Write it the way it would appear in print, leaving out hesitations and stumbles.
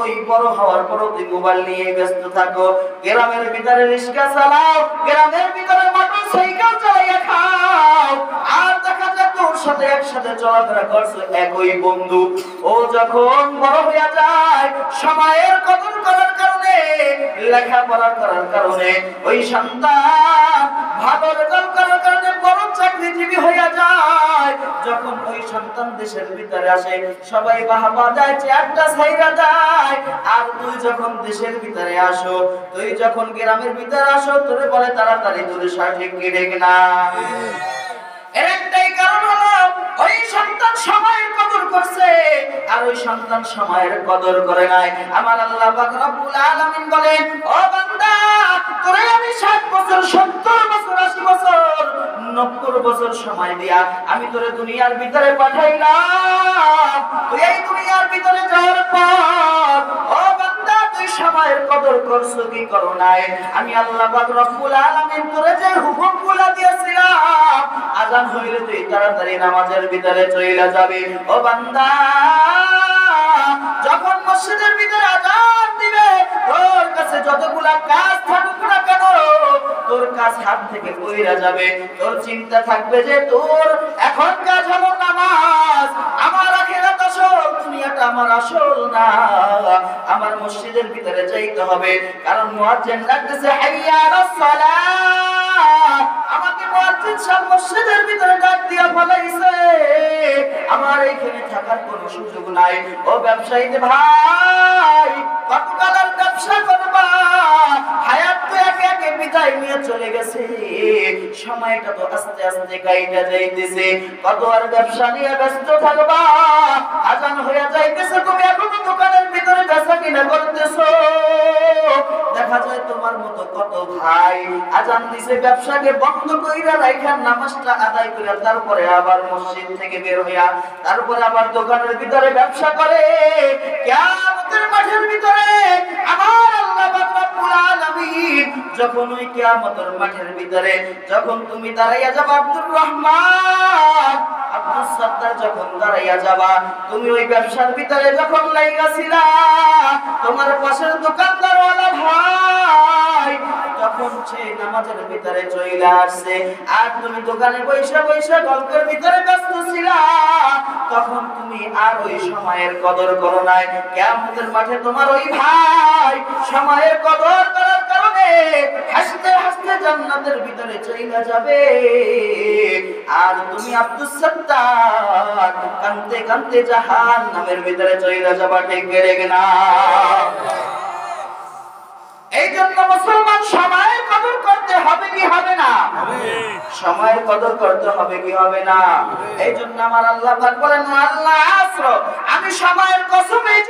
ওই বড় হওয়ার পরও তুই মোবাইল নিয়ে ব্যস্ত থাকো, গ্রামের ভিতরে রিক্সা চালাও, গ্রামের ভিতরে মোটরসাইকেল চালাইয়া খাও, আর দেখা যায় তোর সাথে একসাথে চলাফেরা করছো একই বন্ধু। ও যখন বড় হইয়া যায়, সময়ের কদর করার কারণে, লেখাপড়া করার কারণে, ওই সন্তান ভালো রেজাল্ট করার কারণে বড় চাকরিজীবী হইয়া যায়, যখন ওই সন্তান দেশের ভিতরে আসে সবাই বাহবা দেয়, চেয়ারটা ছাইরা যায়। আর তুই যখন দেশের ভিতরে আসো, তুই যখন গ্রামের ভিতরে আসো, তোরে বলে তাড়াতাড়ি তোর সার্টিফিকেট ঠিক না। এর একটাই কারণ হলো ওই সন্তান সময়ের কদর করছে, আর ওই সন্তান সময়ের কদর করে নাই। আমার আল্লাহ পাক রব্বুল আলামিন বলেন, ও বান্দা, তোরে আমি 60 বছর, 70 বছর, 80 বছর, 90 বছর সময় দিয়া আমি তোরে দুনিয়ার ভিতরে পাঠাইলাম। তুই এই দুনিয়ার ভিতরে যাওয়ার পর, ও বান্দা, তুই সময়ের কদর করছো কি করো নাই? আমি আল্লাহ পাক রব্বুল আলামিন তোরে যে হুকুমগুলো দিয়েছিলাম, আযান হইলে তুই তাড়াতাড়ি নামাজের ভিতরে চলে যাবি। ও বান্দা, যখন মসজিদের ভিতরে আযান দিবে, তোর কাছে যতগুলা কাজ থাকুক না কেন, তোর কাজ হাত থেকে পড়ে যাবে। তোর চিন্তা থাকবে যে তোর এখন কাজ হলো নামাজ, আমার আখিরাত আসল, দুনিয়াটা আমার আসল না, আমার মসজিদের ভিতরে যাইতে হবে। কারণ মুয়াজ্জিন ডাকতেছে হাইয়া আলাস সালাহ, আমাকে মুয়াজ্জিন সাহেব মসজিদের ভিতরে ডাক দিয়া বলাইছে, আমার এইখানে থাকার কোনো সুযোগ নাই। ও ব্যবসায়ী ভাই, কতকাল আর ব্যবসা করবা? হায়াত তো একে একে বিদায় নিয়ে চলে গেছে, সময়টা তো আস্তে আস্তে কাইটা যাইতেছে, কত আর ব্যবসা নিয়ে ব্যস্ত থাকবা? আযান হয়ে যাইতেছে, তুমি এখনো দোকানের ভিতরে বেচা কিনা করতেছো। দেখা যায় তোমার মতো কত ভাই আযান দিছে, ব্যবসাকে বন্ধ কইরা রাইখা নামাজটা আদায় কইরা তারপরে আবার মসজিদ থেকে বের হইয়া তারপরে আবার দোকানের ভিতরে ব্যবসা করে। কিয়ামতের মাঠের ভিতরে আমার আল্লাহ পাক রব্বুল আলামিন যখন ওই কিয়ামতের মাঠের ভিতরে যখন তুমি দাঁড়াইয়া যাবা, আব্দুর রহমান, আব্দুল সত্তার যখন দাঁড়াইয়া যাবা, তুমি ওই ব্যবসার ভিতরে যখন লাইগাছিলা, তোমার পাশের দোকানদারওয়ালা ভাই যখন সে নামাজের ভিতরে চলে আসছে, আর তুমি দোকানে বৈশা বৈশা গল্পের ভিতরে ব্যস্ত ছিলা, তখন তুমি আর ওই সময়ের কদর করো নাই। কিয়ামতের মাঠে তোমার ওই ভাই সময়ের কদর করার কারণে হাসতে হাসতে জান্নাতের ভিতরে চলে যাবে, আর তুমি আব্দুস সত্তার কাঁদতে কাঁদতে জাহান্নামের ভিতরে চলে যাবা। ঠিক করে না? এই জন্য মুসলমান সময়ের কদর করতে হবে কি হবে না? সময়ের কদর করতে হবে কি হবে না? এই জন্য আমার আল্লাহ পাক বলেন, আল্লাহ আসর, আমি সময়ের কসম